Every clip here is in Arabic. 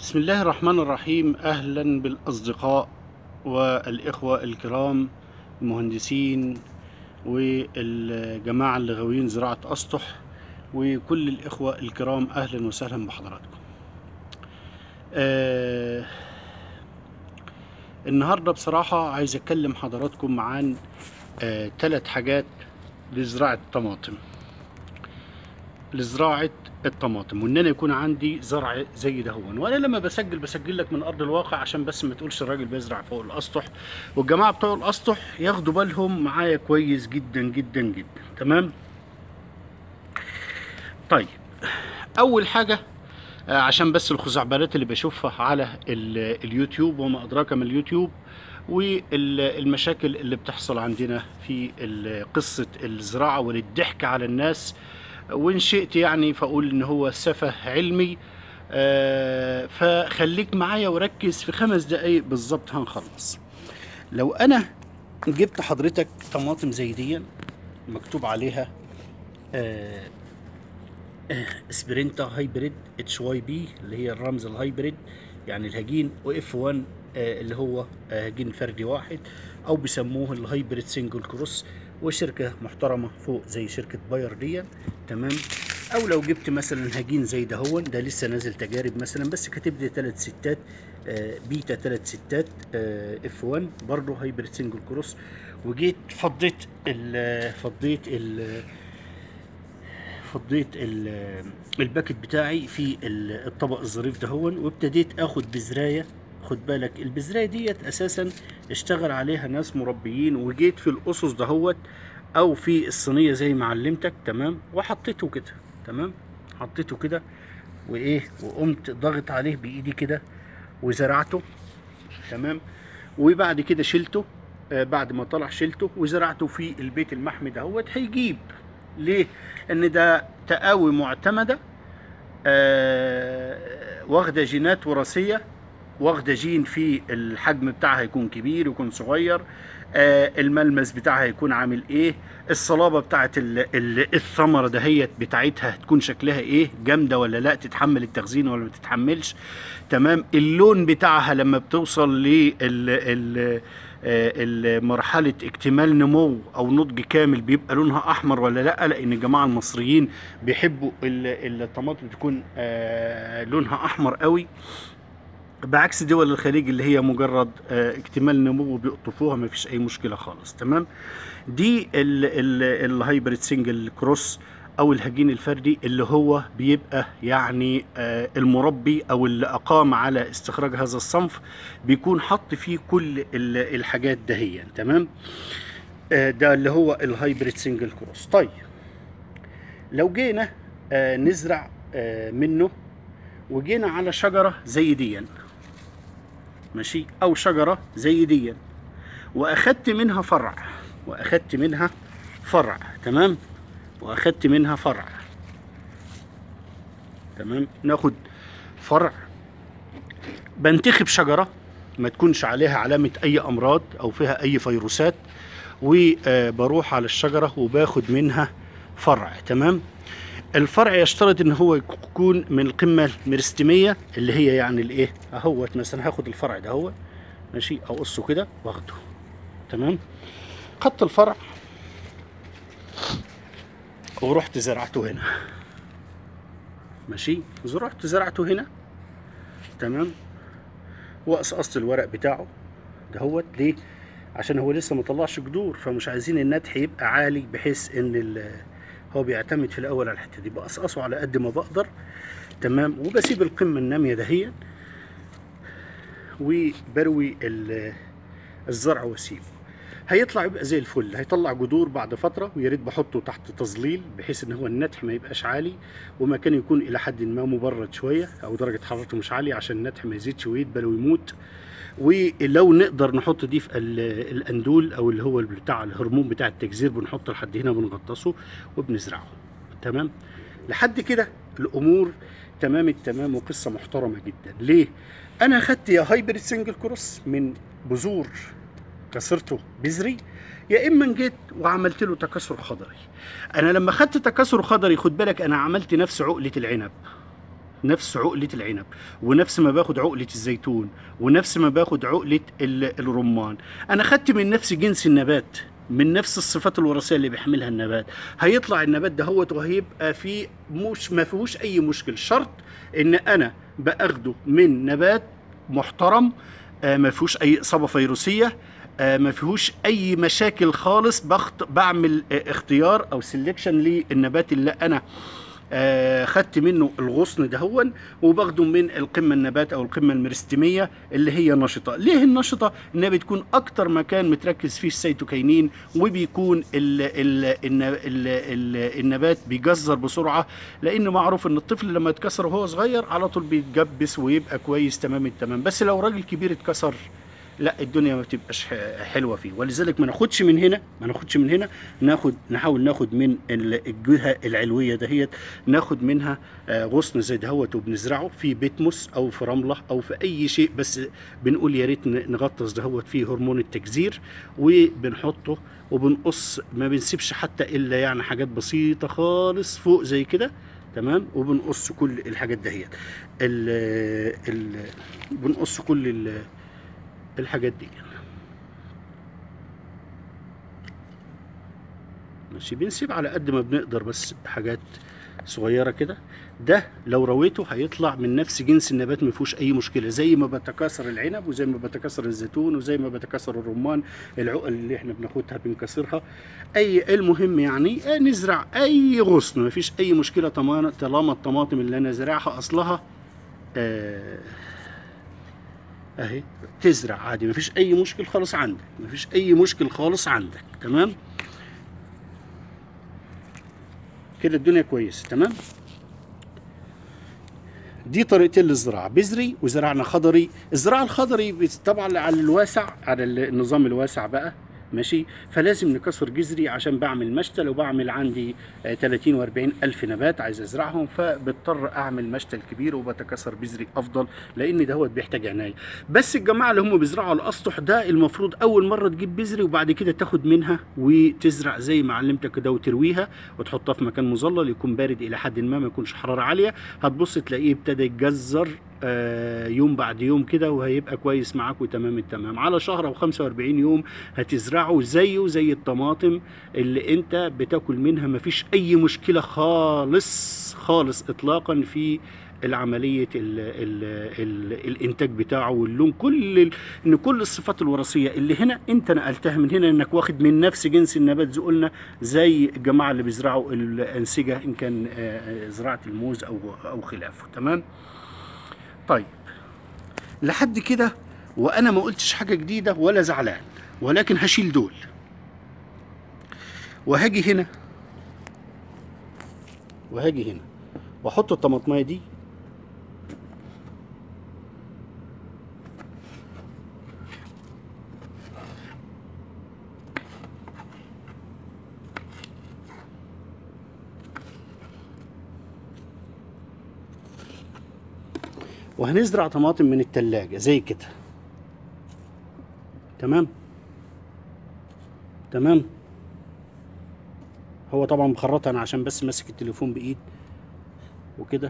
بسم الله الرحمن الرحيم. أهلا بالأصدقاء والإخوة الكرام المهندسين والجماعة اللي غاويين زراعة أسطح، وكل الإخوة الكرام أهلا وسهلا بحضراتكم. النهاردة بصراحة عايز أكلم حضراتكم عن 3 حاجات لزراعة الطماطم، وان انا يكون عندي زرع زي ده هون. وانا لما بسجل لك من ارض الواقع عشان بس ما تقولش الراجل بيزرع فوق الاسطح. والجماعه بتوع الاسطح ياخدوا بالهم معايا كويس جدا جدا جدا. تمام. طيب، اول حاجه عشان بس الخزعبلات اللي بشوفها على اليوتيوب وما ادراك ما اليوتيوب، والمشاكل اللي بتحصل عندنا في قصه الزراعه وللضحك على الناس، وإن شئت يعني فأقول إن هو سفه علمي. فخليك معايا وركز، في 5 دقايق بالظبط هنخلص. لو أنا جبت حضرتك طماطم زي دي مكتوب عليها سبرينتا هايبريد HYB اللي هي الرمز الهايبريد يعني الهجين، وإف 1 اللي هو هجين فردي واحد، أو بيسموه الهايبريد سنجل كروس، وشركة محترمة فوق زي شركة باير دي. تمام. أو لو جبت مثلا هجين زي ده هو ده لسه نازل تجارب مثلا، بس كاتب لي 3 ستات بيتا 3 ستات اف 1 برضه هايبريد سنجل كروس، وجيت فضيت الباكت بتاعي في الطبق الظريف دهون، وابتديت اخد بذرايه. خد بالك البذرايه ديت اساسا اشتغل عليها ناس مربيين، وجيت في الاسس دهوت او في الصينيه زي ما علمتك. تمام. وحطيته كده. تمام. حطيته كده وقمت ضاغط عليه بايدي كده وزرعته. تمام. وبعد كده شلته، بعد ما طلع شلته وزرعته في البيت المحمي دهوت. هيجيب ليه؟ لان ده تقاوي معتمده، واخده جينات وراثيه، واخده جين في الحجم بتاعها يكون كبير يكون صغير، الملمس بتاعها يكون عامل ايه، الصلابه بتاعت الثمره دهيت بتاعتها تكون شكلها ايه، جامده ولا لا، تتحمل التخزين ولا ما تتحملش. تمام. اللون بتاعها لما بتوصل مرحلة اكتمال نمو او نضج كامل بيبقى لونها احمر ولا لا، لان الجماعة المصريين بيحبوا الطماطم تكون لونها احمر قوي، بعكس دول الخليج اللي هي مجرد اكتمال نمو بيقطفوها ما فيش اي مشكلة خالص. تمام. دي الهايبريد سنجل كروس او الهجين الفردي، اللي هو بيبقى يعني المربي او اللي اقام على استخراج هذا الصنف بيكون حط فيه كل الحاجات دهيا. تمام. ده اللي هو الهايبريد سنجل كروس. طيب، لو جينا نزرع منه وجينا على شجرة زي دي، ماشي، او شجرة زي دي، واخدت منها فرع. تمام. واخدت منها فرع. تمام. ناخد فرع، بنتخب شجرة ما تكونش عليها علامة اي امراض او فيها اي فيروسات، وبروح على الشجرة وباخد منها فرع. تمام. الفرع يشترط ان هو يكون من القمة الميرستمية اللي هي يعني الايه اهوت. مثلا هاخد الفرع ده هو، ماشي، اقصه كده واخده. تمام. خدت الفرع ورحت زرعته هنا، ماشي، رحت زرعته هنا. تمام. وقصقصت الورق بتاعه دهوت. ليه؟ عشان هو لسه ما طلعش جذور، فمش عايزين النتح يبقى عالي بحيث ان هو بيعتمد في الاول على الحته دي. بقصقصه على قد ما بقدر. تمام. وبسيب القمه الناميه دهيا، وبروي الزرع واسيبه. هيطلع يبقى زي الفل، هيطلع جذور بعد فتره، ويا ريت بحطه تحت تظليل بحيث ان هو النتح ما يبقاش عالي، ومكان يكون الى حد ما مبرد شويه او درجه حرارته مش عاليه عشان النتح ما يزيدش ويدبل ويموت. ولو نقدر نحط دي في الاندول او اللي هو بتاع الهرمون بتاع التجذير، بنحطه لحد هنا بنغطسه وبنزرعه. تمام. لحد كده الامور تمام التمام، وقصه محترمه جدا. ليه؟ انا خدت يا هايبريد سنجل كروس من بذور كسرته بذري، يا اما جيت وعملت له تكاثر خضري. انا لما خدت تكاثر خضري، خد بالك انا عملت نفس عقله العنب. نفس عقلة العنب، ونفس ما باخد عقلة الزيتون، ونفس ما باخد عقلة الرمان. انا خدت من نفس جنس النبات، من نفس الصفات الوراثية اللي بيحملها النبات. هيطلع النبات دهوت وهيبقى فيه مش ما فيهوش اي مشكل، شرط ان انا باخده من نبات محترم، ما فيهوش اي اصابة فيروسية، ما فيهوش اي مشاكل خالص. بعمل اختيار او سيلكشن للنبات اللي انا خدت منه الغصن دهون، وباخده من القمه النبات او القمه الميرستيميه اللي هي نشطه. ليه النشطه؟ انها بتكون اكتر مكان متركز فيه السيتوكاينين، وبيكون النبات بيجزر بسرعه، لان معروف ان الطفل لما يتكسر وهو صغير على طول بيتجبس ويبقى كويس تمام التمام، بس لو راجل كبير اتكسر لا، الدنيا ما بتبقاش حلوه فيه. ولذلك ما ناخدش من هنا، نحاول ناخد من الجهه العلويه دهيت، ناخد منها غصن زي دهوت، وبنزرعه في بيتموس او في رمله او في اي شيء، بس بنقول يا ريت نغطس دهوت فيه هرمون التجزير، وبنحطه وبنقص، ما بنسيبش حتى الا يعني حاجات بسيطه خالص فوق زي كده، تمام. وبنقص كل الحاجات دهيت، بنقص كل الحاجات دي، ماشي. بنسيب على قد ما بنقدر بس حاجات صغيره كده. ده لو رويته هيطلع من نفس جنس النبات، ما فيهوش اي مشكله، زي ما بتكاثر العنب وزي ما بتكاثر الزيتون وزي ما بتكاثر الرمان. العقل اللي احنا بناخدها بنكسرها. المهم يعني نزرع اي غصن، ما فيش اي مشكله، طالما الطماطم اللي انا زرعها اصلها اهي تزرع عادي، مفيش اي مشكل خالص عندك، مفيش اي مشكل خالص عندك، تمام كده، الدنيا كويسه تمام. دي طريقتين للزراعه، بذري وزرعنا خضري. الزراعه الخضري طبعا على الواسع، على النظام الواسع بقى، ماشي. فلازم نكسر جذري عشان بعمل مشتل، وبعمل عندي 30 و40 الف نبات عايز ازرعهم، فبضطر اعمل مشتل كبير، وبتكسر بذري افضل، لان دهوت بيحتاج عنايه. بس الجماعه اللي هم بيزرعوا الاسطح ده، المفروض اول مره تجيب بذري وبعد كده تاخد منها وتزرع زي ما علمتك كده، وترويها وتحطها في مكان مظلل يكون بارد الى حد ما يكونش حراره عاليه. هتبص تلاقيه ابتدى يتجذر يوم بعد يوم كده، وهيبقى كويس معاك وتمام التمام. على شهر او 45 يوم هتزرعه زيه زي الطماطم اللي انت بتاكل منها، مفيش اي مشكله خالص خالص اطلاقا في العمليه الانتاج بتاعه واللون، ان كل الصفات الوراثيه اللي هنا انت نقلتها من هنا، انك واخد من نفس جنس النبات زي قلنا، زي الجماعه اللي بيزرعوا الانسجه، ان كان زراعه الموز او خلافه، تمام. طيب لحد كده وانا ما قلتش حاجه جديده ولا زعلان، ولكن هشيل دول وهاجي هنا واحط الطماطمايه دي وهنزرع طماطم من التلاجة زي كده، تمام. هو طبعا مخرطها انا عشان بس ماسك التليفون بايد وكده،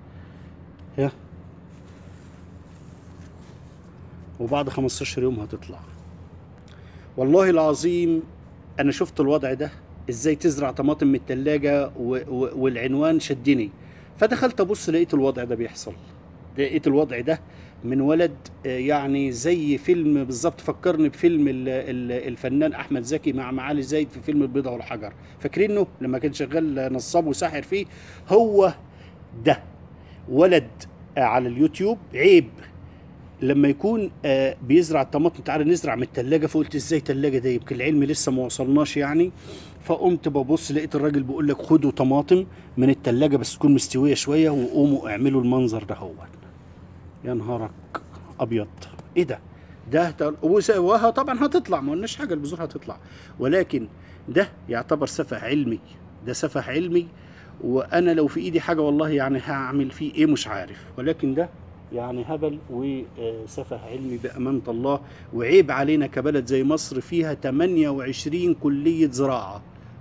وبعد 15 يوم هتطلع. والله العظيم انا شفت الوضع ده، ازاي تزرع طماطم من التلاجة، والعنوان شدني، فدخلت ابص لقيت الوضع ده بيحصل. لقيت الوضع ده من ولد يعني زي فيلم بالظبط، فكرني بفيلم الفنان احمد زكي مع معالي زايد في فيلم البيضة والحجر، فاكرينه لما كان شغال نصاب وساحر فيه؟ هو ده ولد على اليوتيوب. عيب لما يكون بيزرع الطماطم، تعالى نزرع من التلاجة. فقلت ازاي تلاجة ده؟ يمكن العلم لسه ما وصلناش يعني. فقمت ببص لقيت الراجل بيقول لك خدوا طماطم من التلاجة بس تكون مستوية شوية، وقوموا اعملوا المنظر ده. هو يا نهارك ابيض، ايه ده؟ وها طبعا هتطلع، ما قلناش حاجه، البذور هتطلع، ولكن ده يعتبر سفه علمي، ده سفه علمي. وانا لو في ايدي حاجه والله يعني هعمل فيه ايه مش عارف، ولكن ده يعني هبل وسفه علمي بامانه الله. وعيب علينا كبلد زي مصر فيها 28 كليه زراعه،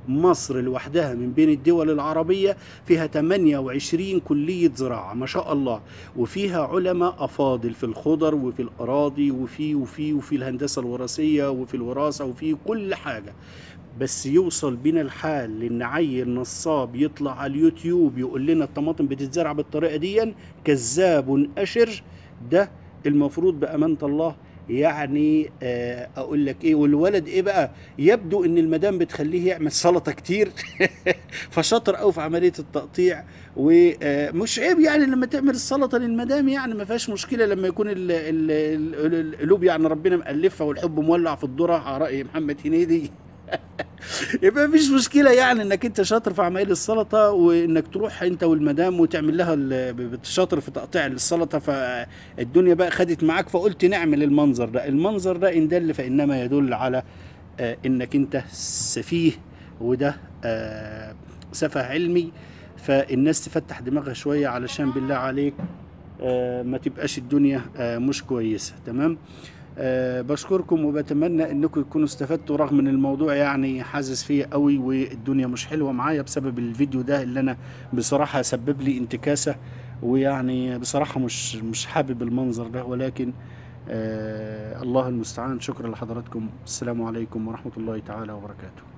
مصر لوحدها من بين الدول العربية فيها 28 كلية زراعة ما شاء الله، وفيها علماء أفاضل في الخضر وفي الأراضي وفي الهندسة الوراثية وفي الوراثة وفي كل حاجة. بس يوصل بينا الحال لان عيل نصاب يطلع على اليوتيوب يقول لنا الطماطم بتتزرع بالطريقه دي، كذاب اشر. ده المفروض بامانه الله يعني اقول لك ايه، والولد ايه بقى، يبدو ان المدام بتخليه يعمل سلطه كتير فشاطر قوي في عمليه التقطيع. ومش عيب يعني لما تعمل السلطه للمدام، يعني ما فيهاش مشكله لما يكون القلوب يعني ربنا مألفها والحب مولع في الذره على راي محمد هنيدي. يبقى مفيش مشكله يعني انك انت شاطر في عمايل السلطه، وانك تروح انت والمدام وتعمل لها شاطر في تقطيع السلطه، فالدنيا بقى خدت معاك، فقلت نعمل المنظر ده. المنظر ده ان دل فانما يدل على انك انت سفيه، وده سفه علمي. فالناس تفتح دماغها شويه علشان بالله عليك ما تبقاش الدنيا مش كويسه. تمام. بشكركم وبتمنى انكم تكونوا استفدتوا، رغم ان الموضوع يعني حاسس فيا قوي والدنيا مش حلوه معايا بسبب الفيديو ده اللي انا بصراحه سبب لي انتكاسه، ويعني بصراحه مش حابب المنظر ده، ولكن الله المستعان. شكرا لحضراتكم، السلام عليكم ورحمه الله تعالى وبركاته.